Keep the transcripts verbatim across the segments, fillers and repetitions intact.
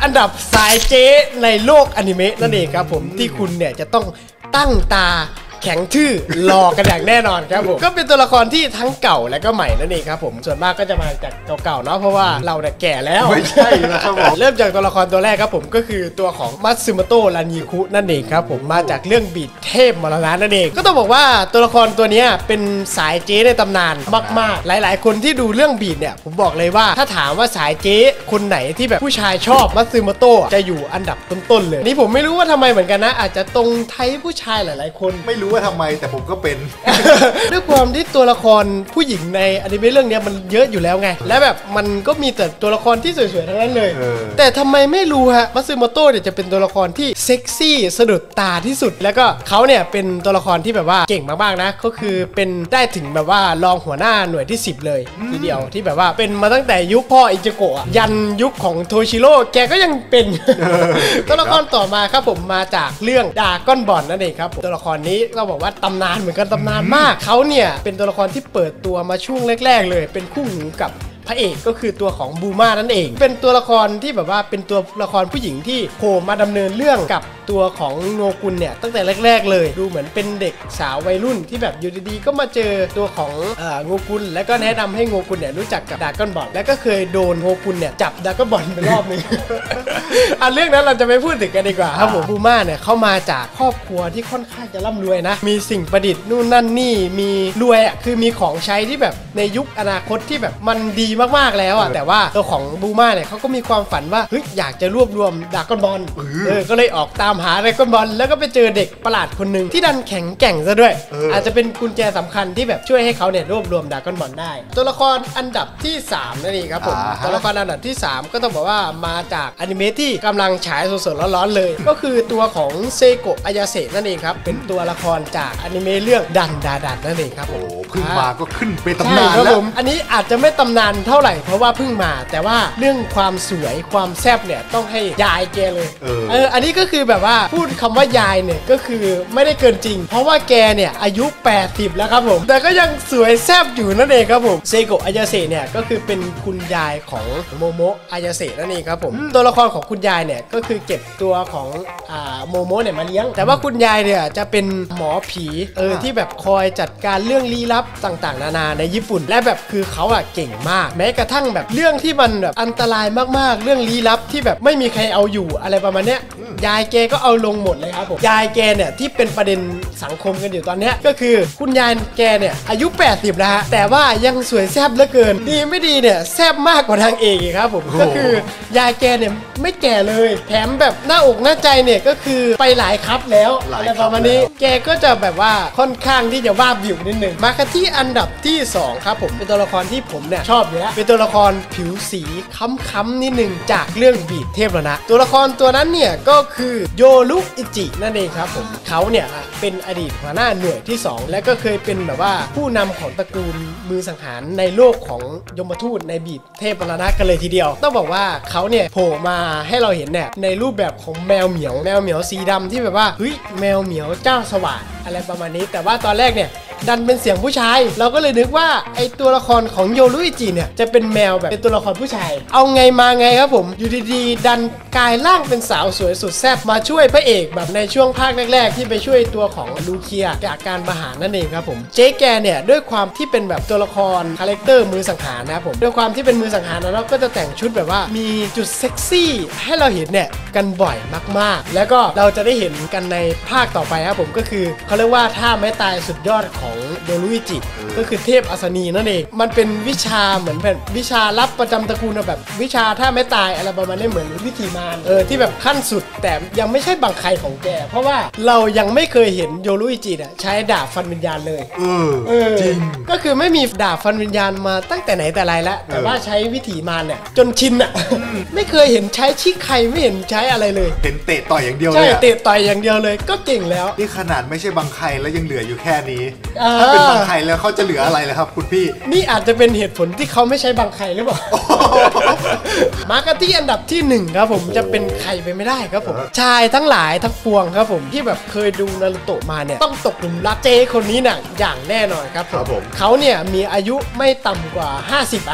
อันดับสายเจ๊ในโลกอนิเมะนั่นเองครับผมที่คุณเนี่ยจะต้องตั้งตาแข็งชื่อรอกันอย่างแน่นอนครับผมก็เป็นตัวละครที่ทั้งเก่าและก็ใหม่นั่นเองครับผมส่วนมากก็จะมาจากเก่าๆเนาะเพราะว่าเราเนี่ยแก่แล้วไม่ใช่นะครับผมเริ่มจากตัวละครตัวแรกครับผมก็คือตัวของมัตสึโมโตะรันยิคุนั่นเองครับผมมาจากเรื่องบีดเทพมรณะนั่นเองก็ต้องบอกว่าตัวละครตัวนี้เป็นสายเจ๊ในตำนานมากๆหลายๆคนที่ดูเรื่องบีดเนี่ยผมบอกเลยว่าถ้าถามว่าสายเจ๊คนไหนที่แบบผู้ชายชอบมัตสึโมโตะจะอยู่อันดับต้นๆเลยนี่ผมไม่รู้ว่าทำไมเหมือนกันนะอาจจะตรงไทยผู้ชายหลายๆคนไม่รู้ว่าทำไมแต่ผมก็เป็นด้วยความที่ตัวละครผู้หญิงในอนิเมะเรื่องนี้มันเยอะอยู่แล้วไงและแบบมันก็มีแต่ตัวละครที่สวยๆทั้งนั้นเลยแต่ทำไมไม่รู้ฮะมัตสึโมโตะเนี่ยจะเป็นตัวละครที่เซ็กซี่สะดุดตาที่สุดแล้วก็เขาเนี่ยเป็นตัวละครที่แบบว่าเก่งมากๆนะก็คือเป็นได้ถึงแบบว่ารองหัวหน้าหน่วยที่สิบเลยทีเดียวที่แบบว่าเป็นมาตั้งแต่ยุคพ่ออิจิโกะยันยุคของโทชิโร่แกก็ยังเป็นตัวละครต่อมาครับผมมาจากเรื่องดราก้อนบอลนั่นเองครับตัวละครนี้เราบอกว่าตำนานเหมือนกันตำนานมากเขาเนี่ยเป็นตัวละครที่เปิดตัวมาช่วงแรกๆเลยเป็นคู่หูกับพระเอกก็คือตัวของบูมานั่นเองเป็นตัวละครที่แบบว่าเป็นตัวละครผู้หญิงที่โผล่มาดำเนินเรื่องกับตัวของโงกุลเนี่ยตั้งแต่แรกๆเลยดูเหมือนเป็นเด็กสาววัยรุ่นที่แบบอยู่ดีๆก็มาเจอตัวของเอ่อโงกุลแล้วก็แนะนำให้โงกุลเนี่ยรู้จักกับดราก้อนบอลแล้วก็เคยโดนโงกุลเนี่ยจับดราก้อนบอลไปรอบนึง อันเรื่องนั้นเราจะไม่พูดถึงกันดีกว่าครับผมบูมาเนี่ยเข้ามาจากครอบครัวที่ค่อนข้างจะร่ำรวยนะมีสิ่งประดิษฐ์นู่นนั่นนี่มีรวยอ่ะคือมีของใช้ที่แบบในยุคอนาคตที่แบบมันดีมากๆแล้วอ่ะแต่ว่าตัวของบูมาเนี่ยเขาก็มีความฝันว่าเฮ้ยอยากจะรวบรวมดราก้อนบอลเออก็เลยออกตามหาดราก้อนบอลแล้วก็ไปเจอเด็กประหลาดคนหนึ่งที่ดันแข็งแกร่งซะด้วย อ, อาจจะเป็นกุญแจสำคัญที่แบบช่วยให้เขาเนี่ยรวบรวมดราก้อนบอลได้ตัวละครอันดับที่สามนั่นเองครับผมตัวละครอันดับที่สามก็ต้องบอกว่ามาจากอนิเมะที่กำลังฉายสดๆร้อนๆเลยก็คือตัวของเซโกะอายาเซะนั่นเองครับเป็นตัวละครจากอนิเมะเรื่องดันดาดันนั่นเองครับผมเพิ่งมาก็ขึ้นไปตำนานแล้วผมอันนี้อาจจะไม่ตำนานเท่าไหร่เพราะว่าเพิ่งมาแต่ว่าเรื่องความสวยความแซ่บเนี่ยต้องให้ยายแกเลยเออเอออันนี้ก็คือแบบว่าพูดคำว่ายายเนี่ยก็คือไม่ได้เกินจริงเพราะว่าแกเนี่ยอายุแปดสิบแล้วครับผมแต่ก็ยังสวยแซ่บอยู่นั่นเองครับผมเซโกะอายาเซะเนี่ยก็คือเป็นคุณยายของโมโมะอายาเซะนั่นเองครับผมตัวละครของคุณยายเนี่ยก็คือเก็บตัวของอ่าโมโมะเนี่ยมาเลี้ยงแต่ว่าคุณยายเนี่ยจะเป็นหมอผีเออที่แบบคอยจัดการเรื่องลี้ลับต่างๆนานาในญี่ปุ่นและแบบคือเขาอะเก่งมากแม้กระทั่งแบบเรื่องที่มันแบบอันตรายมากๆเรื่องลี้ลับที่แบบไม่มีใครเอาอยู่อะไรประมาณเนี้ยยายแกก็เอาลงหมดเลยครับผมยายแกเนี่ยที่เป็นประเด็นสังคมกันอยู่ตอนเนี้ยก็คือคุณยายแกเนี่ยอายุแปดสิบแล้วฮะแต่ว่ายังสวยแซ่บเหลือเกินดีไม่ดีเนี่ยแซ่บมากกว่าทางเอกอีกครับผมก็คือยายแกเนี่ยไม่แก่เลยแถมแบบหน้าอกหน้าใจเนี่ยก็คือไปหลายครับแล้วอะไรประมาณนี้แกก็จะแบบว่าค่อนข้างที่จะว่าบิวนิดนึงมากันที่อันดับที่สองครับผมเป็นตัวละครที่ผมเนี่ยชอบอยู่แล้วเป็นตัวละครผิวสีค้ำๆนิดนึงจากเรื่องบีดเทพแล้วนะตัวละครตัวนั้นเนี่ยก็คือโยรุอิจินั่นเองครับผมเขาเนี่ยเป็นอดีตหัวหน้าหน่วยที่สองและก็เคยเป็นแบบว่าผู้นำของตระกูลมือสังหารในโลกของยมทูตในบีดเทพมรณะกันเลยทีเดียวต้องบอกว่าเขาเนี่ยโผล่มาให้เราเห็นเนี่ยในรูปแบบของแมวเหมียวแมวเหมียวสีดำที่แบบว่าเฮ้ยแมวเหมียวเจ้าสวาทอะไรประมาณนี้แต่ว่าตอนแรกเนี่ยดันเป็นเสียงผู้ชายเราก็เลยนึกว่าไอตัวละครของโยรุอิจิเนี่ยจะเป็นแมวแบบเป็นตัวละครผู้ชายเอาไงมาไงครับผมอยู่ดีๆดันกลายร่างเป็นสาวสวยสุดแซ่บมาช่วยพระเอกแบบในช่วงภาคแรกๆที่ไปช่วยตัวของลูเคียจากการประหารนั่นเองครับผมเจ๊แกเนี่ยด้วยความที่เป็นแบบตัวละครคาแรคเตอร์มือสังหารนะครับผมด้วยความที่เป็นมือสังหารแล้วก็จะแต่งชุดแบบว่ามีจุดเซ็กซี่ให้เราเห็นเนี่ยกันบ่อยมากๆแล้วก็เราจะได้เห็นกันในภาคต่อไปครับผมก็คือเขาเรียกว่าท่าไม้ตายสุดยอดของโยรุอิจิก็คือเทพอัศนีนั่นเองมันเป็นวิชาเหมือนแบบวิชาลับประจำตระกูลแบบวิชาท่าไม้ตายอะไรประมาณนี้เหมือนวิธีมารเออที่แบบขั้นสุดแต่ยังไม่ใช่บังใครของแกเพราะว่าเรายังไม่เคยเห็นโยรุอิจิอ่ะใช้ดาบฟันวิญญาณเลยเออเออจริงก็คือไม่มีดาบฟันวิญญาณมาตั้งแต่ไหนแต่ไรแล้วแต่ว่าใช้วิถีมารเนี่ยจนชินอ่ะไม่เคยเห็นใช้ชิใครไม่เห็นใช้อะไรเลยเห็นเตะต่อยอย่างเดียวเลยใช่เตะต่อยอย่างเดียวเลยก็เก่งแล้วนี่ขนาดไม่ใช่บังใครแล้วยังเหลืออยู่แค่นี้ถ้าเป็นบังใครแล้วเขาจะเหลืออะไรล่ะครับคุณพี่นี่อาจจะเป็นเหตุผลที่เขาไม่ใช้บังใครหรือเปล่า มากันที่อันดับที่หนึ่งครับผมจะเป็นใครไปไม่ได้ครับผมชายทั้งหลายทั้งปวงครับผมที่แบบเคยดูนารูโตะมาเนี่ยต้องตกหลุมรักเจคนนี้น่ะอย่างแน่นอนครับผมเขาเนี่ยมีอายุไม่ต่ำกว่าห้าสิบอะ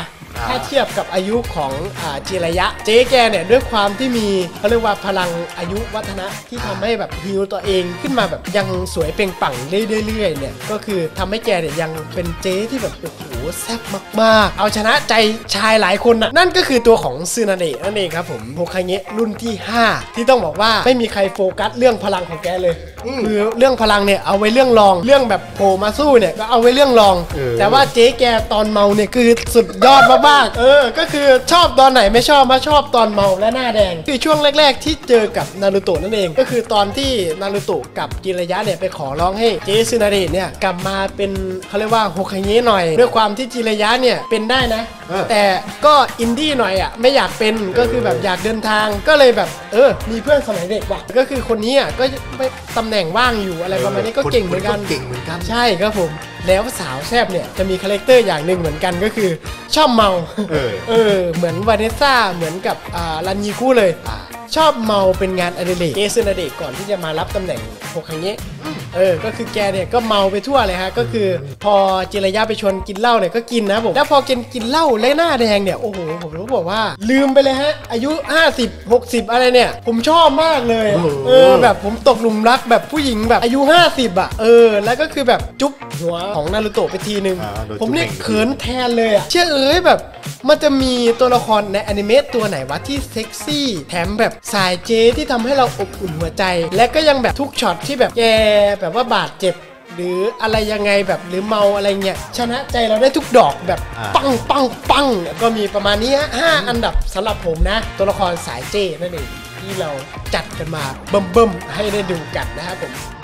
ถ้าเทียบกับอายุของอ่าจิระยะเจ๊แกเนี่ยด้วยความที่มีเขาเรียกว่าพลังอายุวัฒนะที่ทำให้แบบฮีลตัวเองขึ้นมาแบบยังสวยเปล่งปลั่งเรื่อยๆเนี่ยก็คือทำให้แกเนี่ยยังเป็นเจ๊ที่แบบโอ้โหแซ่บมากๆเอาชนะใจชายหลายคนน่ะนั่นก็คือตัวของซึนาเดะนั่นเองครับผมโฮคาเงะรุ่นที่ห้าที่ต้องบอกว่าไม่มีใครโฟกัสเรื่องพลังของแกเลยคือเรื่องพลังเนี่ยเอาไว้เรื่องรองเรื่องแบบโผล่มาสู้เนี่ยก็เอาไว้เรื่องรองแต่ว่าเจ๊แกตอนเมาเนี่ยคือสุดยอดมากๆเออก็คือชอบตอนไหนไม่ชอบมาชอบตอนเมาและหน้าแดงคือช่วงแรกๆที่เจอกับนารูโตะนั่นเองก็คือตอนที่นารูโตะกับจิระยะเนี่ยไปขอร้องให้เจซึนาเดะเนี่ยกลับมาเป็นเขาเรียกว่าโฮคาเงะหน่อยด้วยความที่จิระยะเนี่ยเป็นได้นะแต่ก็อินดี้หน่อยอ่ะไม่อยากเป็นก็คือแบบอยากเดินทางก็เลยแบบเออมีเพื่อนสมัยเด็กว่ะก็คือคนนี้อ่ะก็ไม่ตำแหน่งว่างอยู่อะไรประมาณนี้ก็เก่งเหมือนกันเก่งเหมือนกันใช่ครับผมแล้วสาวแซบเนี่ยจะมีคาแรคเตอร์อย่างหนึ่งเหมือนกันก็คือชอบเมาเออเออเหมือนวาเนสซ่าเหมือนกับอ่ารันยีคุเลยชอบเมาเป็นงานอดิเรกเจซึนาเดะก่อนที่จะมารับตำแหน่งโฮคาเงะเออก็คือแกเนี่ยก็เมาไปทั่วเลยฮะก็คือพอจิระยะไปชวนกินเหล้าเนี่ยก็กินนะผมแล้วพอกินกินเหล้าและหน้าแดงเนี่ยโอ้โหผมรู้บอกว่าลืมไปเลยฮะอายุห้าสิบ หกสิบอะไรเนี่ยผมชอบมากเลยเออแบบผมตกหลุมรักแบบผู้หญิงแบบอายุห้าสิบอ่ะเออแล้วก็คือแบบจุ๊บหัวของนารูโตะไปทีนึงผมเนี่ยเขินแทนเลยอ่ะเชื่อเอ้ยแบบมันจะมีตัวละครในอนิเมะตัวไหนวะที่เซ็กซี่แถมแบบสายเจที่ทำให้เราอบอุ่นหัวใจและก็ยังแบบทุกช็อตที่แบบแกแบบว่าบาดเจ็บหรืออะไรยังไงแบบหรือเมาอะไรเงี้ยชนะใจเราได้ทุกดอกแบบปังปังปังก็มีประมาณนี้ฮะห้าอันดับสำหรับผมนะตัวละครสายเจนั่นเองที่เราจัดกันมาเบิ่มๆให้ได้ดูกันนะครับผม